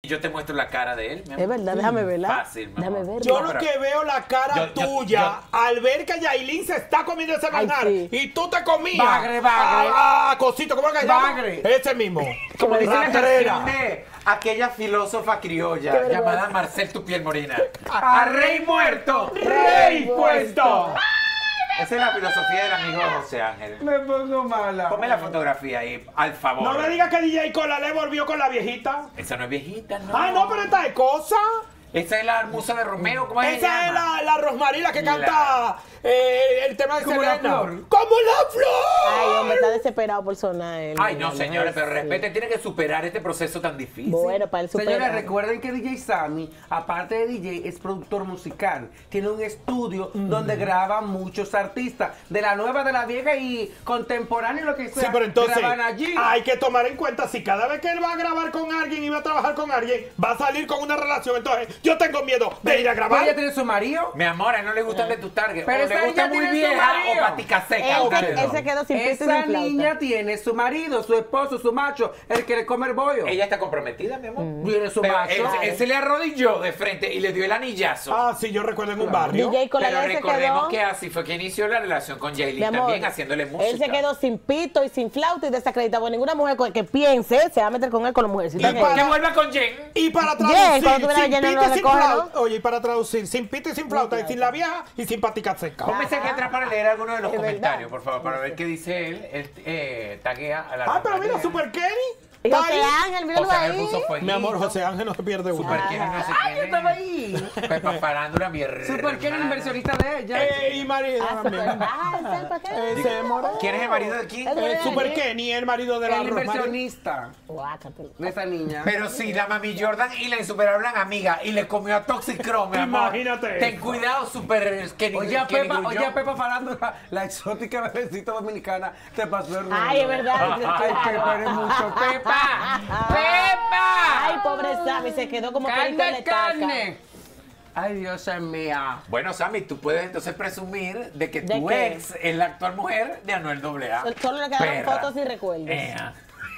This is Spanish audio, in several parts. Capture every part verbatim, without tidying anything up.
Yo te muestro la cara de él. Mi amor. Es verdad, déjame verla. Fácil, mi Déjame amor. verla. Yo No, lo pero- que veo la cara Yo- yo- tuya yo- al ver que Yailin se está comiendo ese Ay, manjar sí. y tú te comías. Bagre, bagre. Ah, ah, cosito, ¿cómo es que se llama? Bagre. Ese mismo. Como dice la Rastrera. canción de aquella filósofa criolla Qué vergüenza. llamada Marcel Tu Piel Morena. A rey muerto, ¡Rey puesto! Esa es la filosofía del amigo José Ángel. Me pongo mala. Ponme la fotografía ahí, al favor. No me digas que D J Cola le volvió con la viejita. Esa no es viejita, ¿no? Ah, no, pero esta es cosa. Esa es la musa de Romeo, ¿cómo es que se Esa es llama? la, la Rosmarie la que La- canta eh, el tema de Como la Selena. flor. ¡Como la flor! Ay, hombre, está desesperado por sonar él. Ay, no, señores, pero Sí. respeten, tiene que superar este proceso tan difícil. Bueno, para el super. Señores, recuerden que D J Sammy, aparte de D J, es productor musical. Tiene un estudio donde graba muchos artistas, de la nueva, de la vieja y contemporánea, lo que sea. Sí, pero entonces graban allí. hay que tomar en cuenta si cada vez que él va a grabar con alguien y va a trabajar con alguien, va a salir con una relación. Entonces, yo tengo miedo de ir a ¿Pero grabar. ella tiene su marido? Mi amor, a él no le gustan de tu target. Pero o esa le gusta niña muy tiene su vieja marido. o patica seca. Él, o se, qué. él se quedó sin pito y Esa sin flauta. niña tiene su marido, su esposo, su macho, el que le come el bollo. Ella está comprometida, mi amor. Tiene su Pero macho. él, él se le arrodilló de frente y le dio el anillazo. Ah, sí, yo recuerdo en un barrio. D J Cola Pero se recordemos quedó. que así fue que inició la relación con Mi Yailin amor, también haciéndole música. él se quedó sin pito y sin flauta y desacreditado. Porque ninguna mujer que piense se va a meter con él con la mujercita. Y que- para- Que vuelva con Jen. Y para Bien, traducir, cuando tuviera sin lleno pito no y sin recoge, flauta. Oye, y para traducir, sin pito y sin flauta, y sin la vieja y sin patica seca. Póngase aquí atrás para leer algunos de los Es comentarios, verdad. por favor, para ver qué dice él. Él eh, taguea a la Ah, pero mira, Rosalía. Super Kenny. Y está José ahí. Ángel, míralo José Ángel ahí. puso fueguito. Mi amor, José Ángel no se pierde uno. Super Kenny no sé ¡Ay, quién yo es. estaba ahí! Pepa Farándula, mi hermana. Super Ken, inversionista de ella. Eh, y marido Ah, también. super- ah, ¿sabes por qué? Ese moreno. ¿Quién es el marido de quién? El- Eh, Super Kenny, el marido de la El Rosmarie. inversionista Guácatelo. de esa niña. Pero si la Mami Jordan y la insuperable eran amigas y le comió a Toxic Chrome, mi amor. Imagínate Ten eso. cuidado, Super Kenny. Oye, a Kenny Pepa, Grullón. oye, a Pepa Farándula, la exótica bebecita dominicana, te pasó el rollo. Ay, es verdad. Ay, Pepa, eres mucho. ¡Pepa! Ay, ¡Pepa! pobre Sammy, se quedó como perico en la ¡Carne, estaca. carne! Ay, Dios mía. Bueno, Sammy, tú puedes entonces presumir de que ¿De tu qué? ex es la actual mujer de Anuel doble A. Solo le quedaron Perra. fotos y recuerdos. Ea.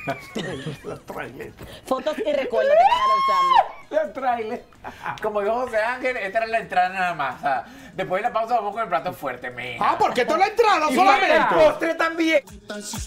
Fotos y recuerdos te quedaron, Sammy. La trailer. Como dijo José Ángel, esta era la entrada nada más. O sea, después de la pausa vamos con el plato fuerte, mija. Ah, porque toda la entrada Y solamente. para el postre también.